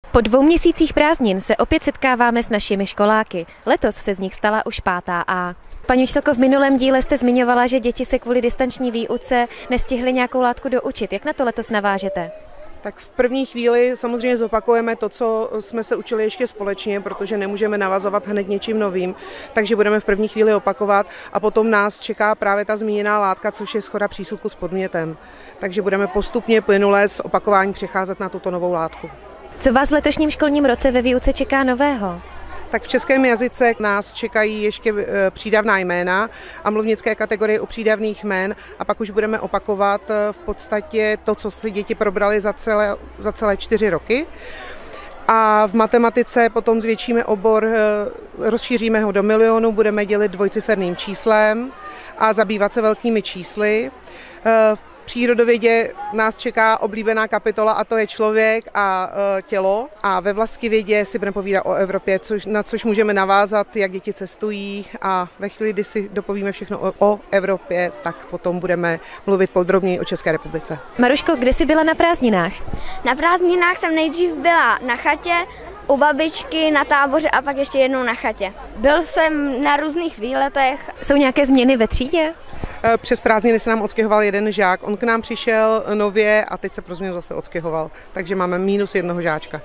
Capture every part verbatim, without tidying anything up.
Po dvou měsících prázdnin se opět setkáváme s našimi školáky. Letos se z nich stala už pátá A. Paní učitelko, v minulém díle jste zmiňovala, že děti se kvůli distanční výuce nestihly nějakou látku doučit. Jak na to letos navážete? Tak v první chvíli samozřejmě zopakujeme to, co jsme se učili ještě společně, protože nemůžeme navazovat hned něčím novým, takže budeme v první chvíli opakovat a potom nás čeká právě ta zmíněná látka, což je shoda přísudku s podmětem. Takže budeme postupně plynule z opakování přecházet na tuto novou látku. Co vás v letošním školním roce ve výuce čeká nového? Tak v českém jazyce nás čekají ještě přídavná jména a mluvnické kategorie u přídavných jmén a pak už budeme opakovat v podstatě to, co si děti probrali za celé, za celé čtyři roky. A v matematice potom zvětšíme obor, rozšíříme ho do milionu, budeme dělit dvojciferným číslem a zabývat se velkými čísly. V přírodovědě nás čeká oblíbená kapitola a to je člověk a e, tělo. A ve vlastivědě si budeme povídat o Evropě, což, na což můžeme navázat, jak děti cestují a ve chvíli, kdy si dopovíme všechno o, o Evropě, tak potom budeme mluvit podrobněji o České republice. Maruško, kde jsi byla na prázdninách? Na prázdninách jsem nejdřív byla na chatě, u babičky, na táboře a pak ještě jednou na chatě. Byl jsem na různých výletech. Jsou nějaké změny ve třídě? Přes prázdniny se nám odstěhoval jeden žák, on k nám přišel nově a teď se pro změnu zase odstěhoval, takže máme mínus jednoho žáčka.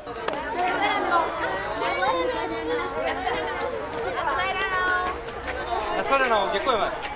Nashledanou, děkujeme.